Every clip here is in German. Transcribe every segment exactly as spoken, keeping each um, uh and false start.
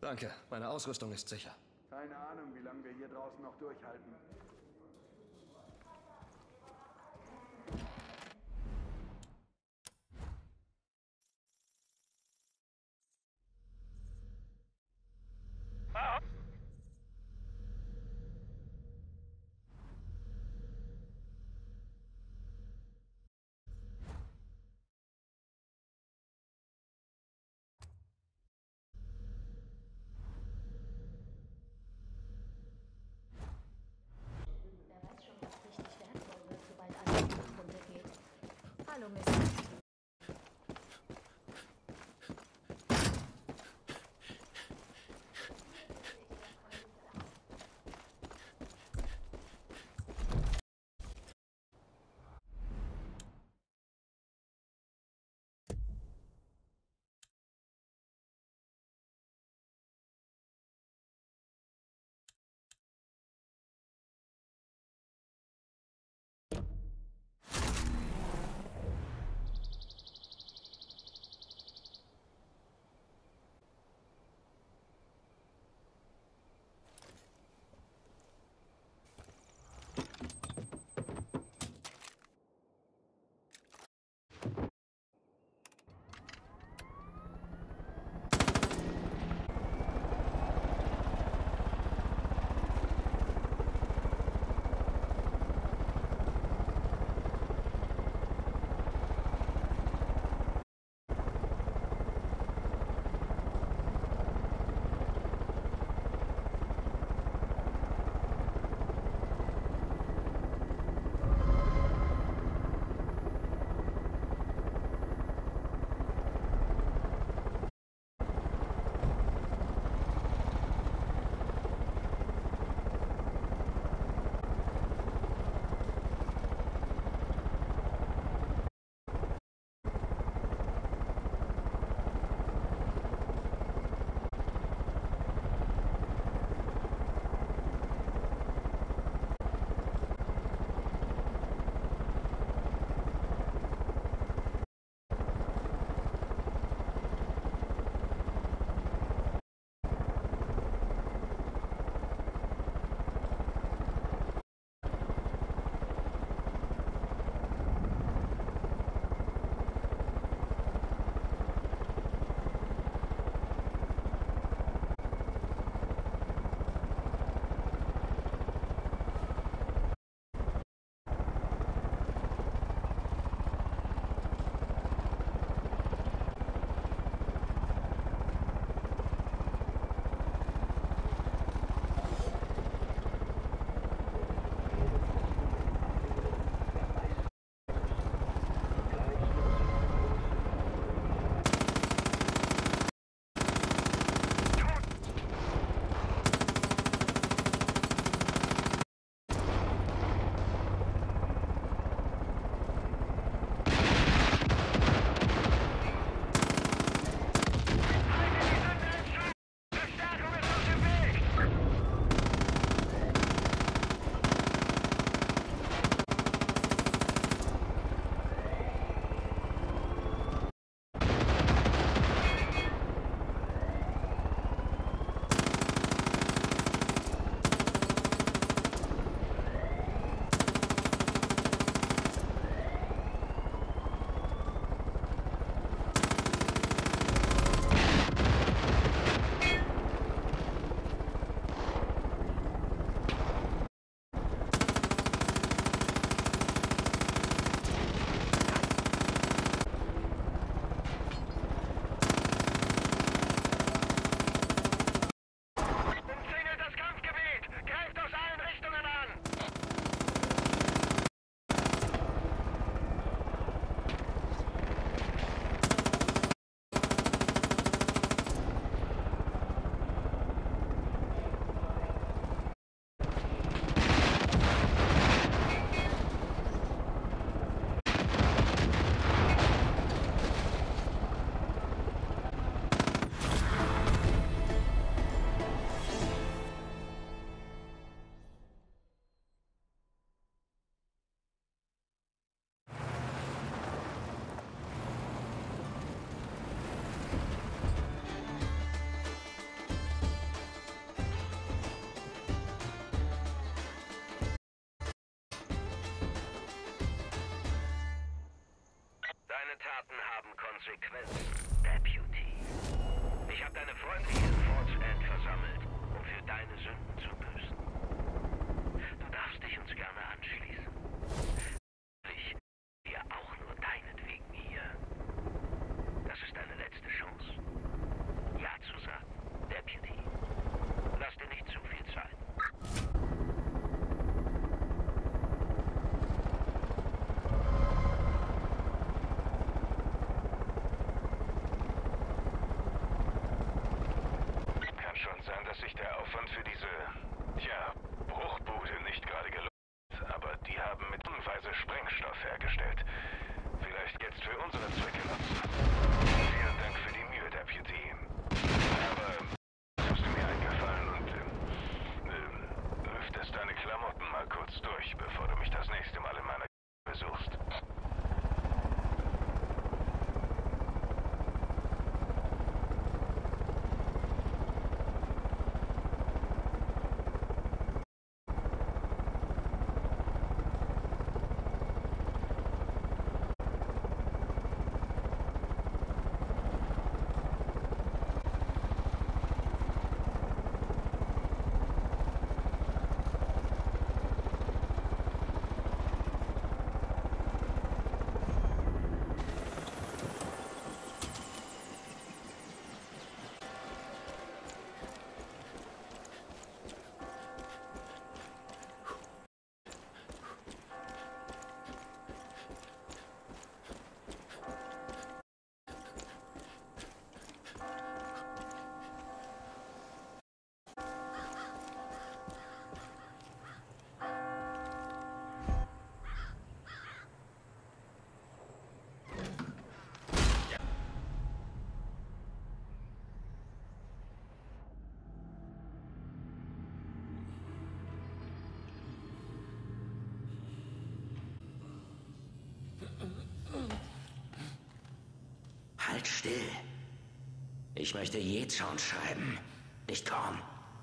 Danke, meine Ausrüstung ist sicher. Keine Ahnung, wie lange wir hier draußen noch durchhalten. Konsequenz, Deputy. Ich habe deine Freunde hier in Fort's End versammelt, um für deine Sünden zu büßen. Du darfst dich uns gerne anschließen. Ich wir auch nur deinetwegen hier. Das ist deine letzte Chance. Ja zu sagen, Deputy. Lass dir nicht zu viel Zeit. Kann schon sein, dass sich der Aufwand für diese, tja, Bruchbude nicht gerade gelohnt hat. Aber die haben mit unweise Sprengstoff hergestellt. Vielleicht jetzt für unsere Zwecke nutzen. Vielen Dank für die Mühe, Deputy. Aber tust du mir einen Gefallen und ähm, ähm, lüftest deine Klamotten mal kurz durch, bevor du mich das nächste Mal in meiner besuchst. Halt still. Ich möchte Yeon schreiben, nicht Korn.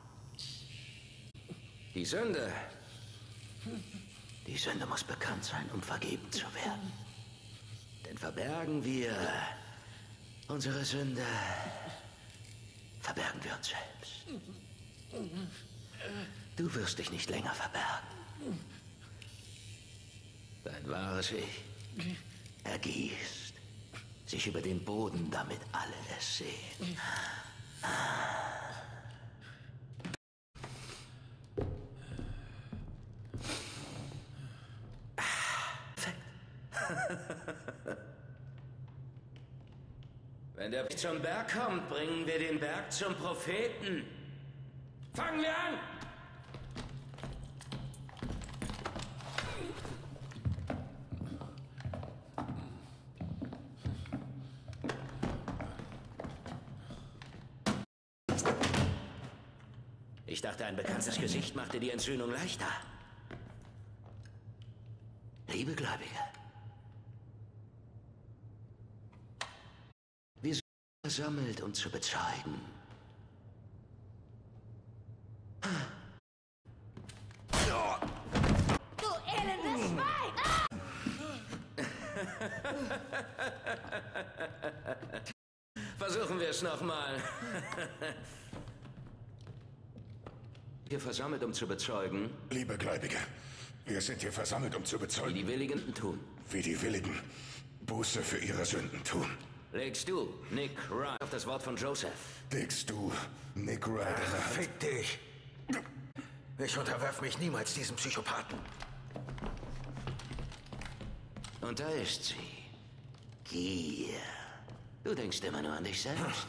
Die Sünde. Die Sünde muss bekannt sein, um vergeben zu werden. Denn verbergen wir unsere Sünde, verbergen wir uns selbst. Du wirst dich nicht länger verbergen. Dein wahres Ich ergießt sich über den Boden, damit alle es sehen. Wenn der zum Berg kommt, bringen wir den Berg zum Propheten. Fangen wir an! Ich dachte, ein bekanntes Gesicht machte die Entzündung leichter. Liebe Gläubige, wir sind versammelt, um zu bezeugen. Du elendes Schwein! Versuchen wir es nochmal. Hier versammelt, um zu bezeugen, Liebe Gläubige, wir sind hier versammelt, um zu wie bezeugen, die Willigen tun. wie die Willigen Buße für ihre Sünden tun. Legst du, Nick Wright, auf das Wort von Joseph? Legst du Nick Wright in der Hand? Fick dich! Ich unterwerf mich niemals diesem Psychopathen. Und da ist sie. Gier. Du denkst immer nur an dich selbst.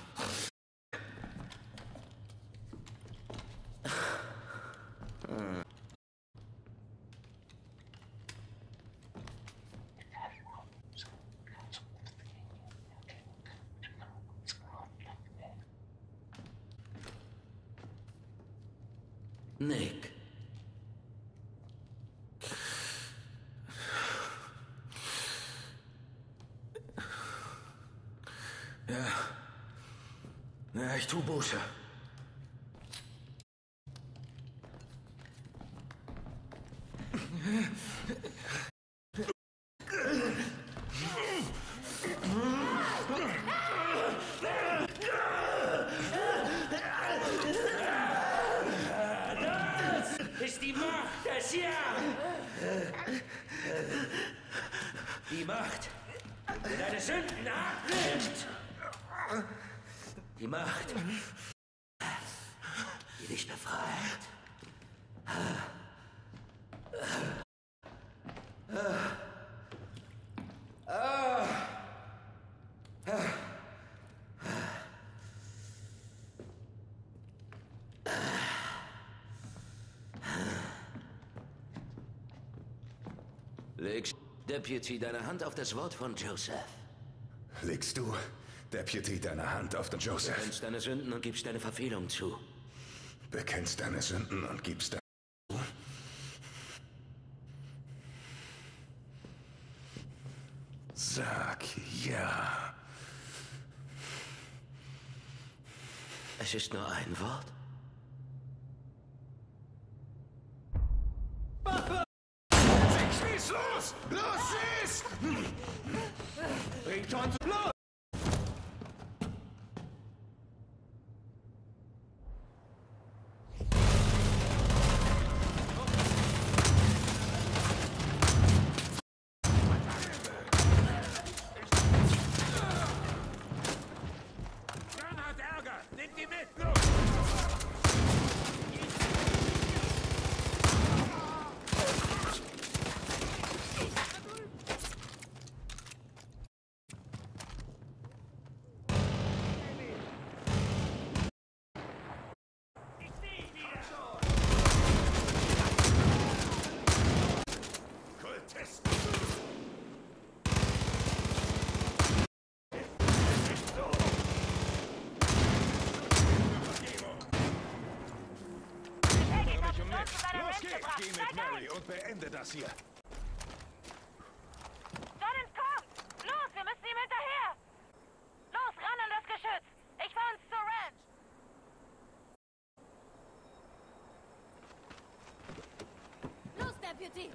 Nick. Ja. Ja, ich tu Buße. Die Macht, die deine Sünden abnimmt. Die Macht, die dich befreit. Leg, Deputy, deine Hand auf das Wort von Joseph. Legst du, Deputy, deine Hand auf den Joseph? Bekennst deine Sünden und gibst deine Verfehlung zu. Bekennst deine Sünden und gibst deine zu? Sag ja. Es ist nur ein Wort. Schieß los! Los, schieß! Bringt uns los! John hat Ärger! Nimm die mit! Los! Geh mit Mary und beende das hier. John entkommt! Los, wir müssen ihm hinterher! Los, ran an das Geschütz! Ich fahr uns zur Ranch! Los, Deputy!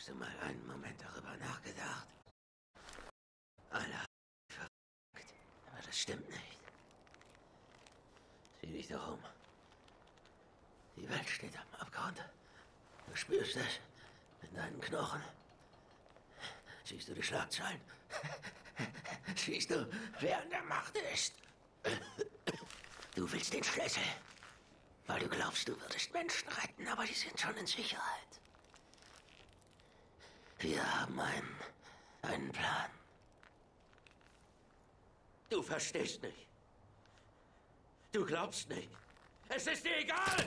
Hast du mal einen Moment darüber nachgedacht? Alle haben dich verrückt, aber das stimmt nicht. Sieh dich doch um. Die Welt steht am Abgrund. Du spürst es in deinen Knochen. Siehst du die Schlagzeilen? Siehst du, wer an der Macht ist? Du willst den Schlüssel, weil du glaubst, du würdest Menschen retten, aber die sind schon in Sicherheit. Wir haben einen, einen Plan. Du verstehst nicht. Du glaubst nicht. Es ist dir egal!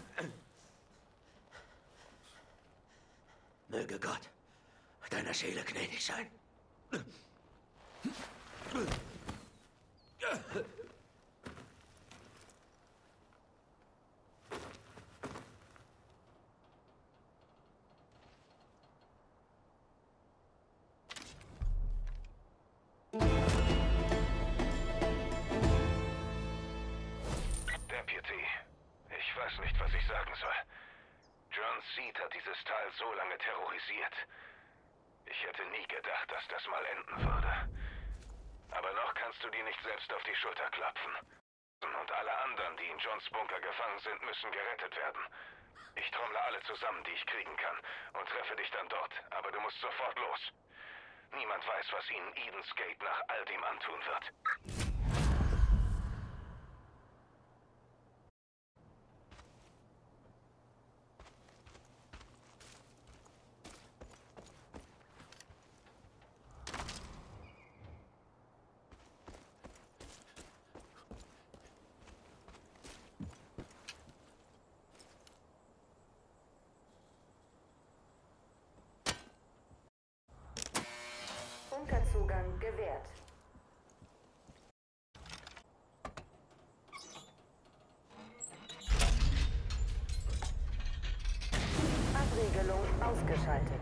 Möge Gott deiner Seele gnädig sein. Deputy, ich weiß nicht, was ich sagen soll. John Seed hat dieses Tal so lange terrorisiert. Ich hätte nie gedacht, dass das mal enden würde. Aber noch kannst du dir nicht selbst auf die Schulter klopfen. Und alle anderen, die in Johns Bunker gefangen sind, müssen gerettet werden. Ich trommle alle zusammen, die ich kriegen kann, und treffe dich dann dort. Aber du musst sofort los. Niemand weiß, was ihnen Eden's Gate nach all dem antun wird. Bunkerzugang gewährt. Abregelung ausgeschaltet.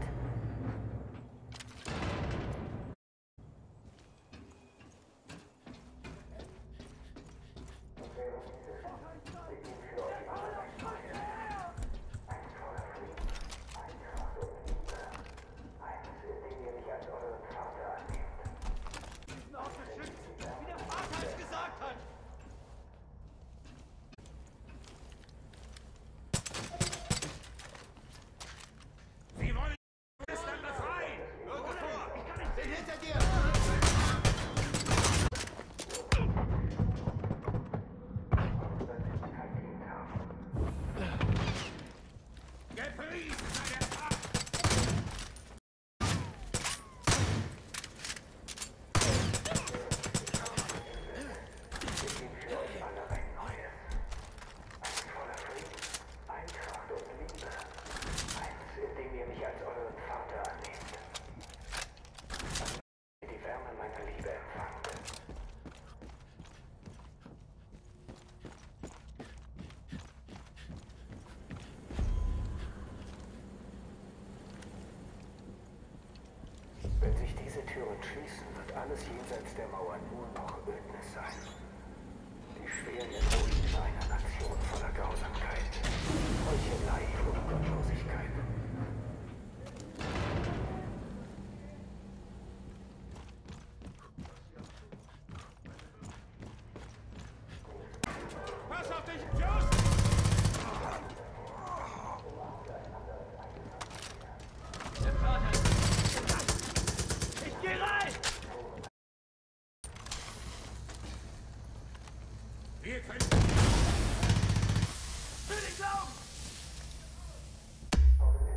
Wenn sich diese Türen schließen, wird alles jenseits der Mauer nur noch Ödnis sein. Die schweren Ruinen einer Nation voller Grausamkeit, Heuchelei und Gottlosigkeit. Pass auf dich, Jones! Ich geh rein! Wir können... Will ich glauben!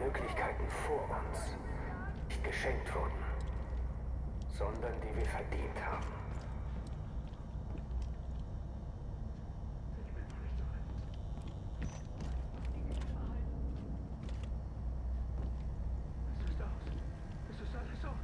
Möglichkeiten vor uns nicht geschenkt wurden, sondern die wir verdient haben. Es ist aus. Es ist alles aus.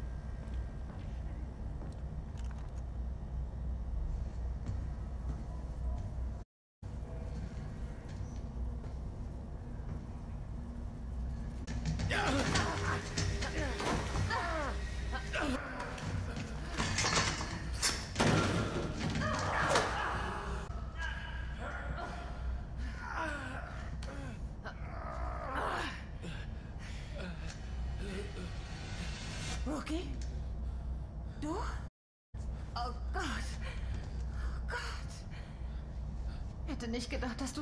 Rookie? Du? Oh Gott. Oh Gott. Hätte nicht gedacht, dass du...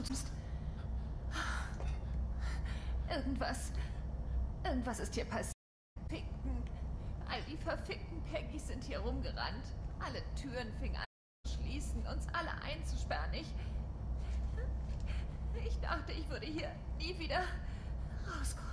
Irgendwas... Irgendwas ist hier passiert. Ficken. All die verfickten Peggys sind hier rumgerannt. Alle Türen fingen an zu schließen, uns alle einzusperren. Ich... Ich dachte, ich würde hier nie wieder rauskommen.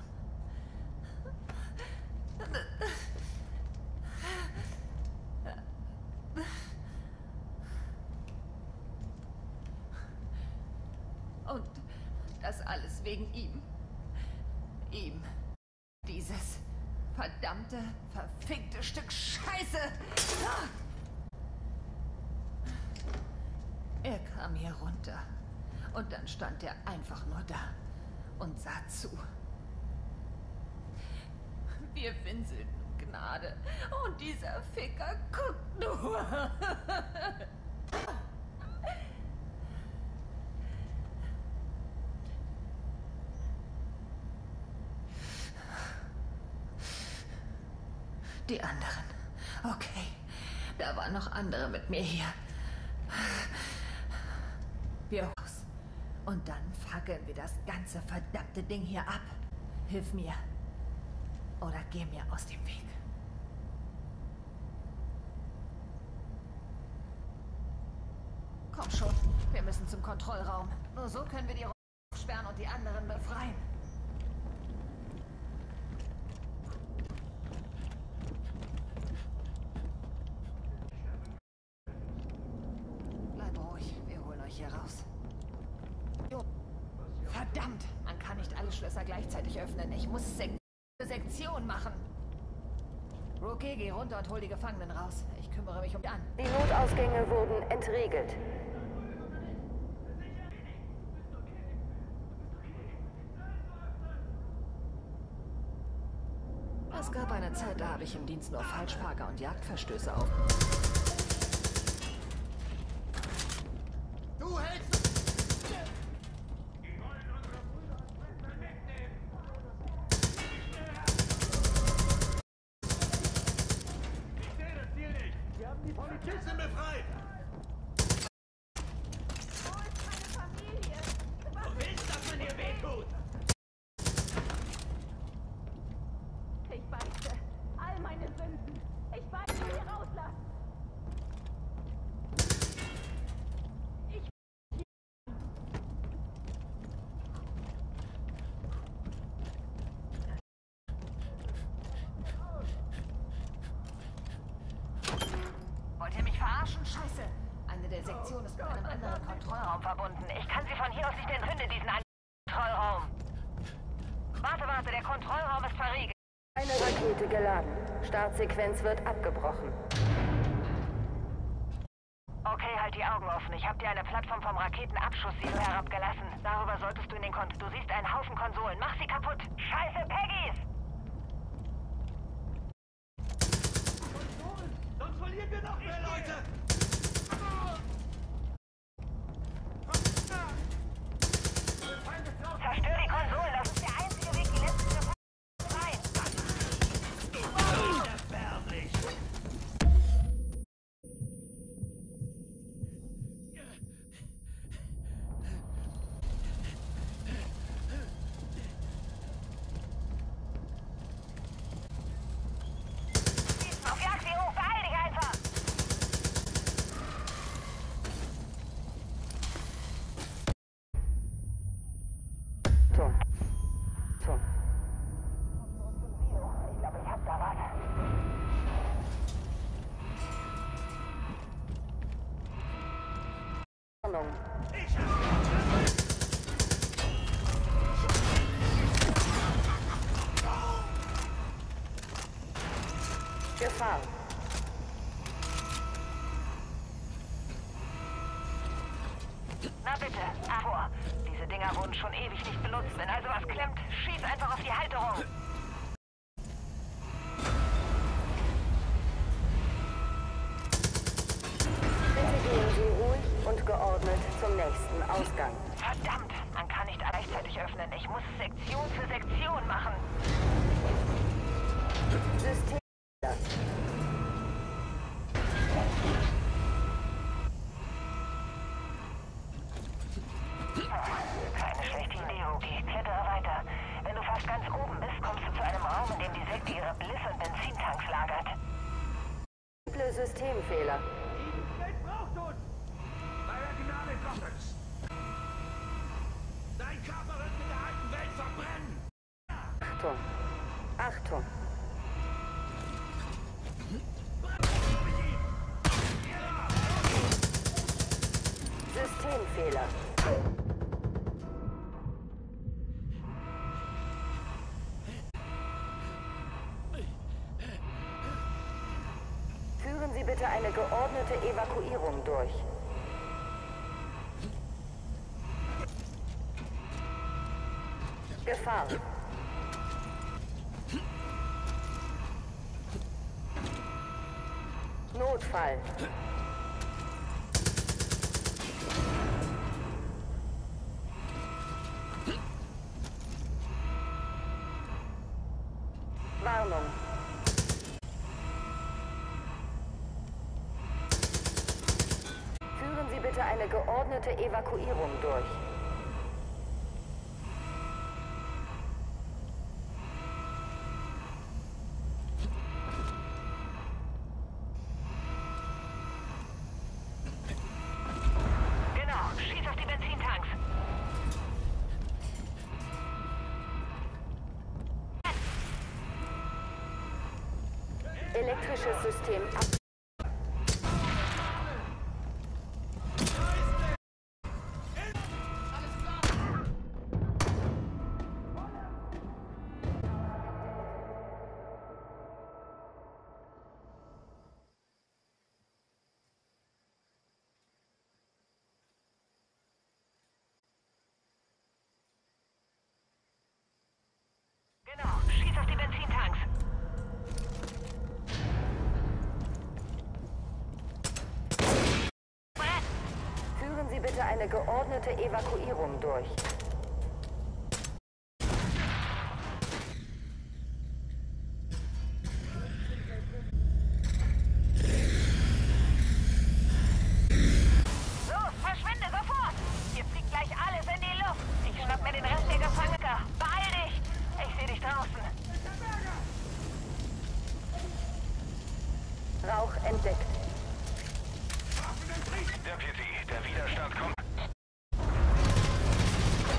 Und das alles wegen ihm. Ihm. Dieses verdammte, verfickte Stück Scheiße. Er kam hier runter. Und dann stand er einfach nur da und sah zu. Wir winselten um Gnade. Und dieser Ficker guckt nur. Die anderen. Okay. Da waren noch andere mit mir hier. Wir raus. Und dann fackeln wir das ganze verdammte Ding hier ab. Hilf mir. Oder geh mir aus dem Weg. Komm schon. Wir müssen zum Kontrollraum. Nur so können wir die Räume aufsperren und die anderen befreien. Bleib ruhig. Wir holen euch hier raus. Verdammt! Man kann nicht alle Schlösser gleichzeitig öffnen. Ich muss Sek Sektion machen. Rookie, geh runter und hol die Gefangenen raus. Ich kümmere mich um die an. Die Notausgänge wurden entriegelt. Es gab eine Zeit, da habe ich im Dienst nur Falschparker und Jagdverstöße auf. Du hältst... Die Polizisten befreit! Wo ist meine Familie? Du willst, dass man dir wehtut! Ich beichte all meine Sünden. Ich beichte hier rauslassen. Ich... Wollt ihr mich verarschen? Scheiße! Eine der Sektionen ist mit einem anderen Kontrollraum verbunden. Ich kann sie von hier aus nicht entrinnen, diesen anderen Kontrollraum. Warte, warte, der Kontrollraum ist verriegelt. Eine Rakete geladen. Startsequenz wird abgebrochen. Okay, halt die Augen offen. Ich habe dir eine Plattform vom Raketenabschusssilo herabgelassen. Darüber solltest du in den Kon... Du siehst einen Haufen Konsolen. Mach sie kaputt! Scheiße, Peggys! Sonst verlieren wir noch mehr Leute! Zerstör die Konsolen, das ist der einzige Weg, die letzten zu befreien. Erbärmlich! Auf Jagd, sie hoch, beeil dich einfach! Gefahr. Na bitte, vor. Diese Dinger wurden schon ewig nicht benutzt. Wenn also was klemmt, schieß einfach auf die Halterung. Bitte gehen Sie ruhig und geordnet zum nächsten Ausgang. Verdammt, man kann nicht gleichzeitig öffnen. Ich muss Sektion für Sektion machen. System. Keine schlechte Idee, Rookie. Klettere weiter. Wenn du fast ganz oben bist, kommst du zu einem Raum, in dem die Sekte ihre Bliss- und Benzintanks lagert. Simple Systemfehler. Die Welt braucht uns! Bei der Gnade Gottes! Dein Körper wird mit der alten Welt verbrennen! Achtung! Achtung! Systemfehler. Führen Sie bitte eine geordnete Evakuierung durch. Gefahr. Notfall. Warnung. Führen Sie bitte eine geordnete Evakuierung durch. Genau, schieß auf die Benzintanks. Elektrisches System ab. Genau, schieß auf die Benzintanks. Führen Sie bitte eine geordnete Evakuierung durch. Los, verschwinde sofort! Hier fliegt gleich alles in die Luft. Ich schnapp mir den Rest der Gefangenen. Beeil dich! Ich sehe dich draußen. Rauch entdeckt. Deputy, der Widerstand kommt.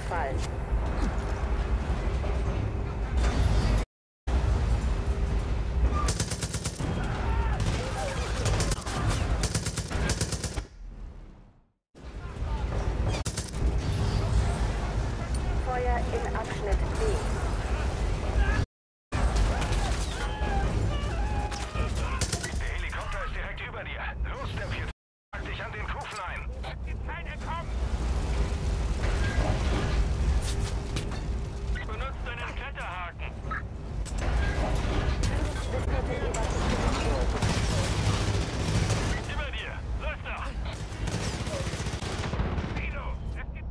fallen. Feuer in Abschnitt B. Der Helikopter ist direkt über dir. Los, der vier. Pack dich an den Kufen ein. Die Zeit entkommen. Benutzt deinen Kletterhaken. Über dir. Läuft doch. Vito, es gibt...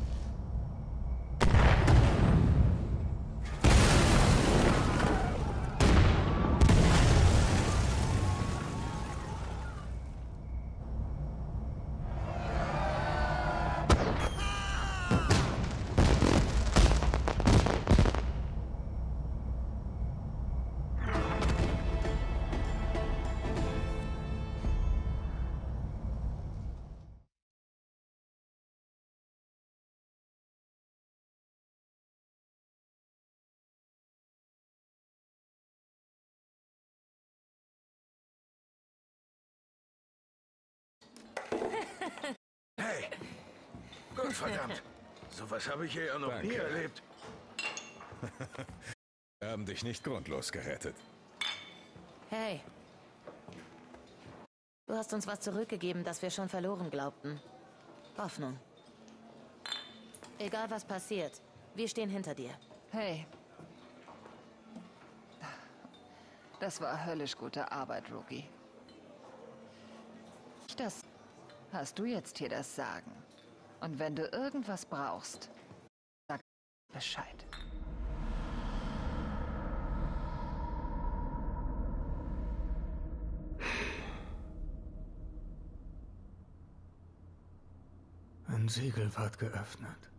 Hey! Gottverdammt! Sowas habe ich hier ja noch Danke. nie erlebt. Wir haben dich nicht grundlos gerettet. Hey. Du hast uns was zurückgegeben, das wir schon verloren glaubten. Hoffnung. Egal was passiert, wir stehen hinter dir. Hey. Das war höllisch gute Arbeit, Rookie. Das hast du jetzt hier das Sagen. Und wenn du irgendwas brauchst, sag Bescheid. Ein Siegel ward geöffnet.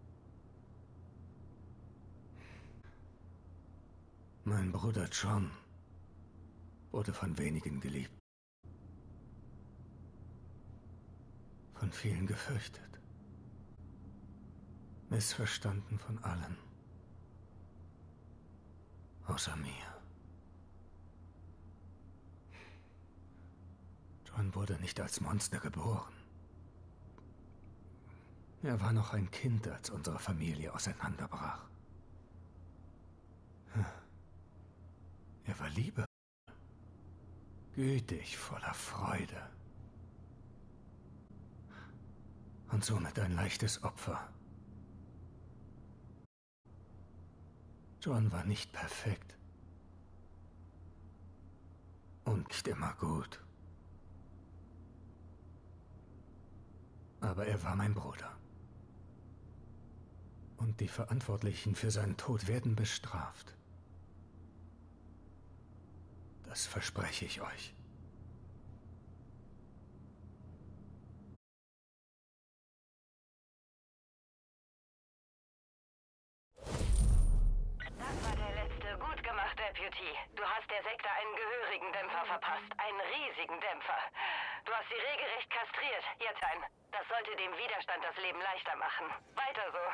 Mein Bruder John wurde von wenigen geliebt. Von vielen gefürchtet. Missverstanden von allen. Außer mir. John wurde nicht als Monster geboren. Er war noch ein Kind, als unsere Familie auseinanderbrach. Er war liebevoll, gütig, voller Freude. Und somit ein leichtes Opfer. John war nicht perfekt. Und nicht immer gut. Aber er war mein Bruder. Und die Verantwortlichen für seinen Tod werden bestraft. Das verspreche ich euch. Das war der letzte. Gut gemacht, Deputy. Du hast der Sekte einen gehörigen Dämpfer verpasst. Einen riesigen Dämpfer. Du hast sie regelrecht kastriert. Jetzt ein. Das sollte dem Widerstand das Leben leichter machen. Weiter so.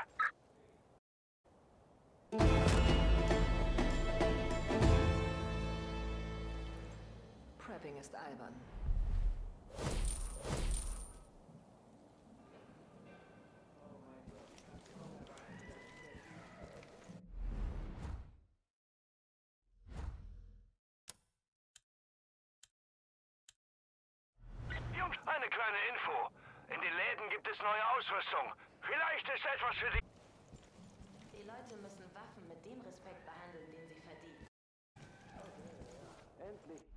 Prepping ist albern. Jungs, eine kleine Info. In den Läden gibt es neue Ausrüstung. Vielleicht ist etwas für die... Die Leute müssen Waffen mit dem Respekt behandeln, den sie verdienen. Endlich